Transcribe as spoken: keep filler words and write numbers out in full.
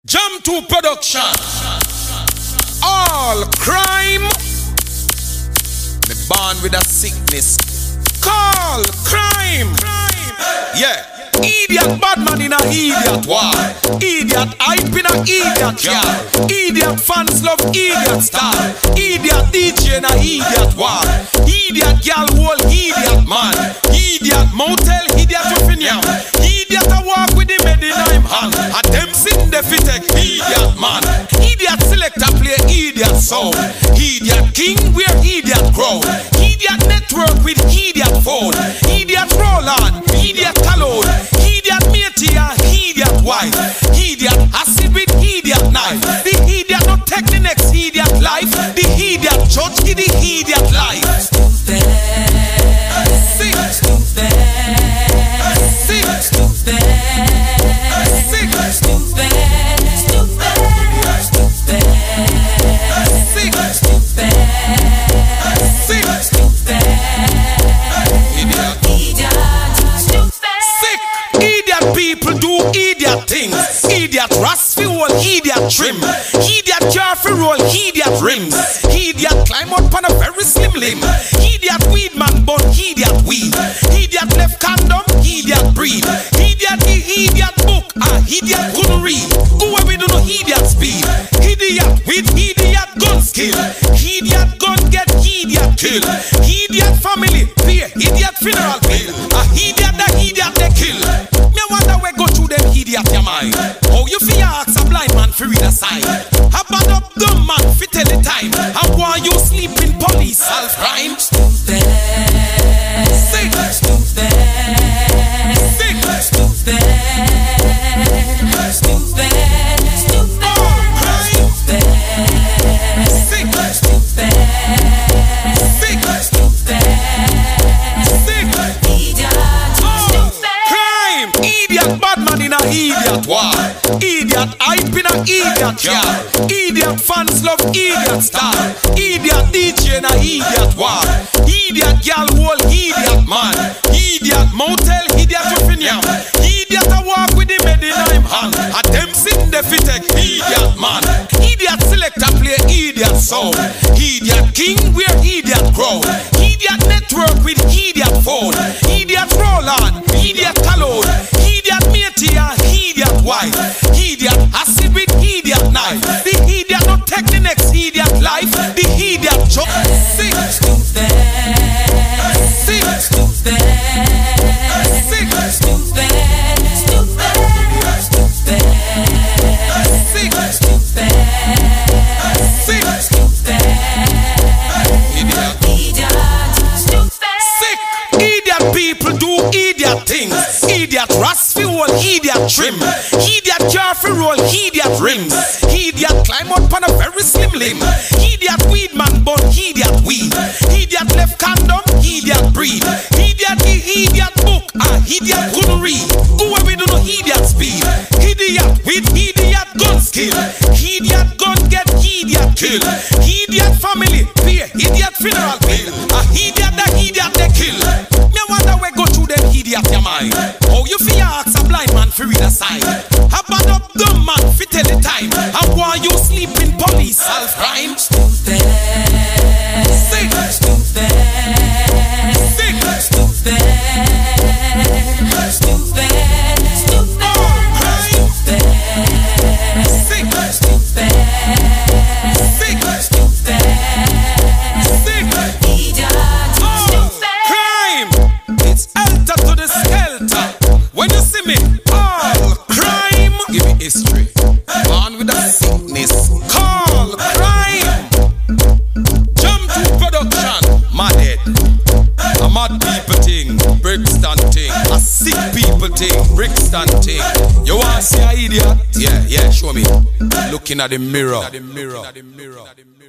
Jump to production. All crime. Me born with a sickness. Call crime. Yeah. Idiot bad man in a idiot war. Idiot hype in a idiot car. Idiot fans love idiot star. Idiot D J in a idiot war. Idiot girl whole idiot man. Idiot motel idiot Ruffiniam. Idiot a walk with him head in him hand. A them sitting there fit take idiot man. Idiot selector play idiot sound. Idiot king wear idiot crown. Idiot network with idiot phone. Idiot roll on. Idiot cologne. Idiot matey and idiot wife. Idiot acid with idiot knife. The idiot not take the next idiot life. The idiot judge give the idiot life. Stupid. Sick. Stupid. Sick. Stupid. Sick. Stupid. Stupid. Stupid. Sick. Stupid. Sick. Stupid. Idiot. Idiot. Sick. Idiot people do idiot things. Idiot rasp fi whole idiot trim. Idiot car fi roll idiot rims. Idiot climb up on a very slim limb. Idiot weed man bun idiot weed. Idiot left condom idiot breed. Idiot the idiot book a idiot couldn't read. Who we do no idiot speed. Idiot with idiot gun skill. Idiot gun get idiot kill. Idiot family pay idiot funeral bill. A idiot the idiot they kill. Me wonder where go through them idiot your mind. Oh you fi ask a blind man fi read a sign. A bad up dumb man fi tell the time. I want you sleep in police self crime. Stupid. Sick. Stupid. Sick. Stupid. Stupid. Stupid. All crime. Stupid. Sick. Stupid. Sick. Stupid. Sick. Idiot. All crime. Idiot bad man in a idiot war. Idiot hype in a idiot car. Idiot fans love idiot star. Idiot D J in a idiot war. Idiot girl whole idiot man. Idiot motel idiot Ruffiniam. Idiot a walk with him head in him hand. A them sitting there fit take idiot man. Idiot selector play idiot sound. Idiot king wear idiot crown. Idiot network with idiot phone. Idiot roll on. Idiot cologne. Idiot matey and idiot wife. Idiot acid with idiot knife. The idiot not take the next idiot life. The idiot joke. Sick. Stupid. Sick. Stupid. Sick. Stupid. Stupid. Stupid. Sick. Stupid. Sick. Stupid. Idiot. Idiot. Stupid. Sick. Idiot people do idiot things. Idiot rasp fi whole idiot trim. Idiot car fi roll idiot rims. Idiot climb up on a very slim limb. Idiot weed man bun idiot weed. Idiot left condom idiot breed. Idiot the idiot book a idiot couldn't read. Who we do no idiot speed. Idiot with idiot gun skill. Idiot gun get idiot kill. Idiot family pay idiot funeral bill. A idiot the idiot they kill. Me wonder where go through them idiot your mind. Oh you fi ask a blind man fi read a sign. A bad up dumb man fi tell the time. I want you sleep in police self crime. Stupid. Sick. Stupid. Sick. Stupid. Stupid. Stupid. All crime. Stupid. Sick. Stupid. Sick. Stupid. Sick. Idiot. All crime. It's alter to the skelter. When you see me, all crime. Give me history. Born with a sickness. Call crime. Jump to production. Mad head. A mad people thing. Brixton thing. A sick people thing. Brixton thing. You want to see an idiot? Yeah, yeah, show me. Looking at the mirror.